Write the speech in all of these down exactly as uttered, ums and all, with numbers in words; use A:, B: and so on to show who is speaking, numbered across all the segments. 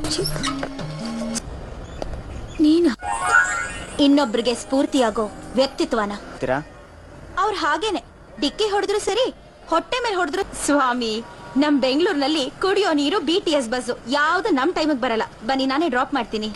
A: ನೀನು ಇನ್ನೊಬ್ರಿಗೆ ಸ್ಫೂರ್ತಿಯಾಗೋ ವ್ಯಕ್ತಿತ್ವನ ಅವ್ರು ಹಾಗೇನೆ ಡಿಕ್ಕಿ ಹೊಡೆದ್ರು ಸರಿ ಹೊಟ್ಟೆ ಮೇಲೆ ಹೊಡೆದ್ರು. ಸ್ವಾಮಿ, ನಮ್ ಬೆಂಗಳೂರಿನಲ್ಲಿ ಕುಡಿಯೋ ನೀರು ಬಿ ಟಿ ಎಸ್ ಬಸ್ ಯಾವ್ದು ನಮ್ ಟೈಮಿಗೆ ಬರಲ್ಲ. ಬನ್ನಿ, ನಾನೇ ಡ್ರಾಪ್ ಮಾಡ್ತೀನಿ.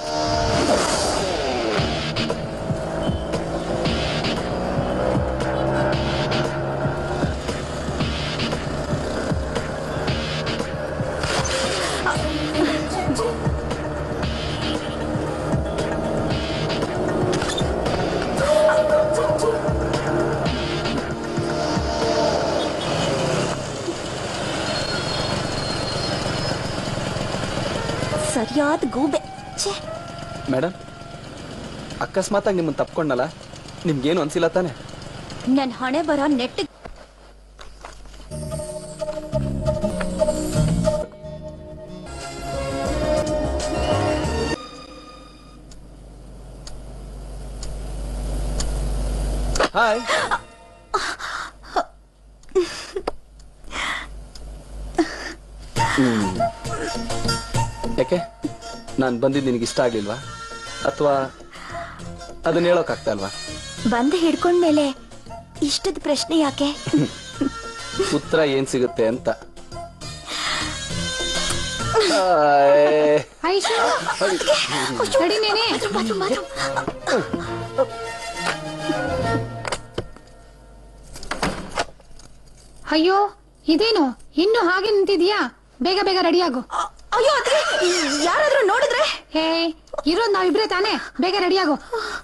A: ಸರಿಯಾದ ಗೂಬೆ.
B: ಮೇಡಮ್, ಅಕಸ್ಮಾತಾಗಿ ನಿಮ್ಮನ್ನು ತಪ್ಕೊಂಡಲ್ಲ, ನಿಮ್ಗೇನು ಅನ್ಸಿಲ್ಲ ತಾನೆ?
A: ನನ್ ಹಣೆ ಬರ ನೆಟ್.
B: ಹಾಯ್. ಯಾಕೆ ನಾನು ಬಂದಿದ್ದು ನಿನಗೆ ಇಷ್ಟ ಆಗ್ಲಿಲ್ವಾ, ಅಥವಾ ಅದನ್ನ ಹೇಳೋಕ್ಕಾಗ್ತಾ ಅಲ್ವಾ?
A: ಬಂದು ಹಿಡ್ಕೊಂಡ್ಮೇಲೆ ಇಷ್ಟದ ಪ್ರಶ್ನೆ ಯಾಕೆ?
B: ಉತ್ತರ ಏನ್ ಸಿಗುತ್ತೆ ಅಂತ.
C: ಅಯ್ಯೋ, ಇದೇನು ಇನ್ನು ಹಾಗೆ ನಿಂತಿದ್ಯಾ? ಬೇಗ ಬೇಗ ರೆಡಿ ಆಗು.
A: ಅಯ್ಯೋ, ಯಾರಾದ್ರೂ ನೋಡಿದ್ರೆ?
C: ಹೇ, ಇರೋದ್ ನಾವಿಬ್ರೆ ತಾನೆ, ಬೇಗ ರೆಡಿ ಆಗು.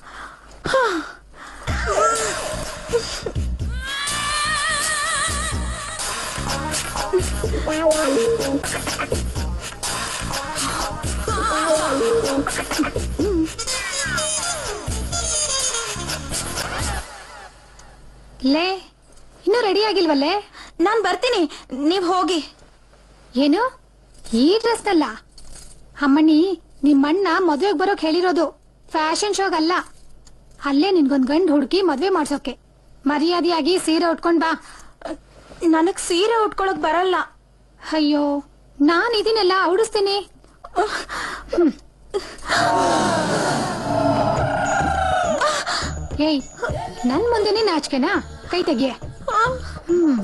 C: ಲೇ, ಇನ್ನು ರೆಡಿ ಆಗಿಲ್ವಲ್ಲೇ?
A: ನಾನ್ ಬರ್ತೀನಿ, ನೀವ್ ಹೋಗಿ.
C: ಏನು ಈ ಡ್ರೆಸ್ ಅಲ್ಲ ಅಮ್ಮಣ್ಣಿ, ನಿಮ್ಮಣ್ಣ ಮದ್ವೆಗ್ ಬರೋಕ್ ಹೇಳಿರೋದು, ಫ್ಯಾಷನ್ ಶೋಗಲ್ಲ. ಅಲ್ಲೇ ನಿನ್ಗೊಂದ್ ಗಂಡ್ ಹುಡುಕಿ ಮದ್ವೆ ಮಾಡ್ಸೋಕೆ. ಮರ್ಯಾದೆಯಾಗಿ ಸೀರೆ ಉಟ್ಕೊಂಡ್ ಬಾ.
A: ನನಗ್ ಸೀರೆ ಉಟ್ಕೊಳಕ್ ಬರಲ್ಲ.
C: ಅಯ್ಯೋ, ನಾನ್ ಇದನ್ನೆಲ್ಲ ಉಡಿಸ್ತೀನಿ. ಏಯ್, ನನ್ ಮುಂದೆನೆ ನಾಚಿಕೆನಾ? ಕೈ ತೆಗಿಯ. ಹ್ಮ್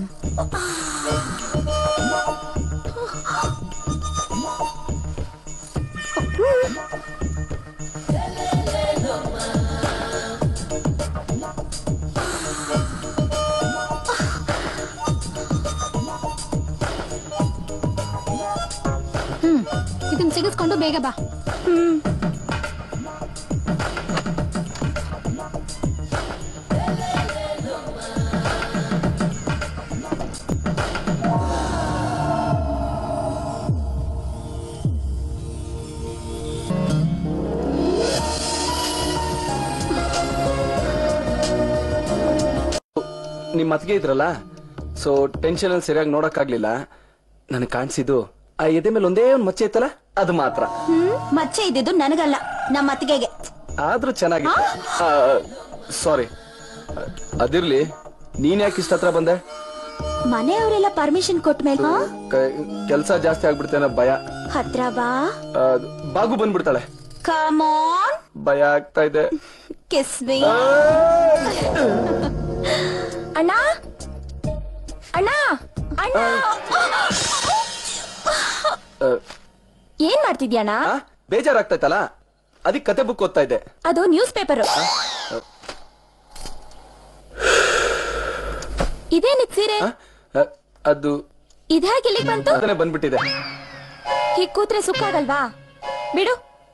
C: ಹ್ಮ್ ಇದನ್ನ ಸಿಗಿಸ್ಕೊಂಡು ಬೇಗ ಬಾ. ಹ್ಮ್
B: ನಿಮ್ ಮತ್ಗೆ ಇದ್ರಲ್ಲ, ಸೊ ಟೆನ್ಷನ್ ಅಲ್ಲಿ ಸರಿಯಾಗಿ ನೋಡಕ್ಕಾಗ್ಲಿಲ್ಲ. ನನಗೆ ಕಾಣಿಸಿದ್ದು ಆ ಎದೆ ಮೇಲೆ ಒಂದೇ ಒಂದು ಮಚ್ಚೆ ಇತ್ತಲ್ಲ, ಅದು ಮಾತ್ರ.
A: ಮಚ್ಚೆ ಇದ್ದಿದ್ದು ನನಗಲ್ಲ, ನಮ್ಮ ಅತ್ತಿಗೆಗೆ.
B: ಆದ್ರೂ ಚೆನ್ನಾಗಿತ್ತು. ಸಾರಿ. ಅದಿರ್ಲಿ, ನೀನ್ ಯಾಕೆ ಇಷ್ಟ ಹತ್ರ ಬಂದೆ?
A: ಮನೆಯವರೆಲ್ಲ ಪರ್ಮಿಷನ್ ಕೊಟ್ಟ ಮೇಲೆ
B: ಕೆಲ್ಸ ಜಾಸ್ತಿ ಆಗ್ಬಿಡ್ತೇನೆ ಭಯ.
A: ಹತ್ರ ಬಾ.
B: ಬಾಗು ಬಂದ್ಬಿಡ್ತಾಳೆ.
A: Come on.
B: ಭಯ ಆಗ್ತಾ ಇದೆ.
A: Kiss me. ಅಣ್ಣ ಅಣ್ಣ ಅಣ್ಣ, ಏನ್ ಮಾಡ್ತಿದ್ಯಣ್ಣ?
B: ಬೇಜಾರಾಗ್ತೈತಲ್ಲ, ಅದಕ್ಕೆ ಕತೆ ಬುಕ್ ಓದ್ತಾ ಇದ್ದೆ.
A: ಅದು ನ್ಯೂಸ್ ಪೇಪರ್. ಇದೇನಿದ್ ಸೀರೆ?
B: ಅದು
A: ಇದ್ಯಾಕೆ ಇಲ್ಲಿಗೆ ಬಂತು?
B: ಅದನ್ನೇ ಬಂದ್ಬಿಟ್ಟಿದೆ.
A: ಹೀಗ್ ಕೂತ್ರೆ ಸುಖ ಆಗಲ್ವಾ? ಬಿಡು.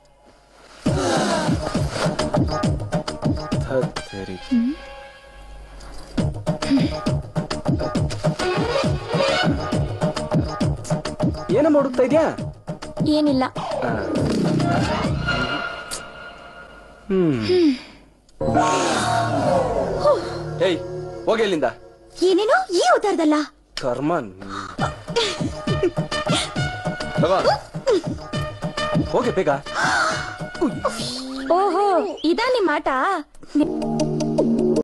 B: ಏನ ಮಾಡುತ್ತಾ ಇದ್ಯಾ?
A: ಏನಿಲ್ಲ.
B: ಹ್ಮ್ ಹೇಯ್, ಹೋಗಿ ಇಲ್ಲಿಂದ.
A: ಏನೇನೋ ಈ ಅವತಾರದಲ್ಲ.
B: ಕರ್ಮನ್. ಹೋಗಿ ಬೇಗ.
A: ಓಹೋ, ಇದಾ ನಿಮ್ ಆಟ?